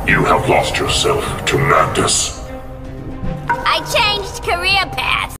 You have lost yourself to madness. I changed career paths.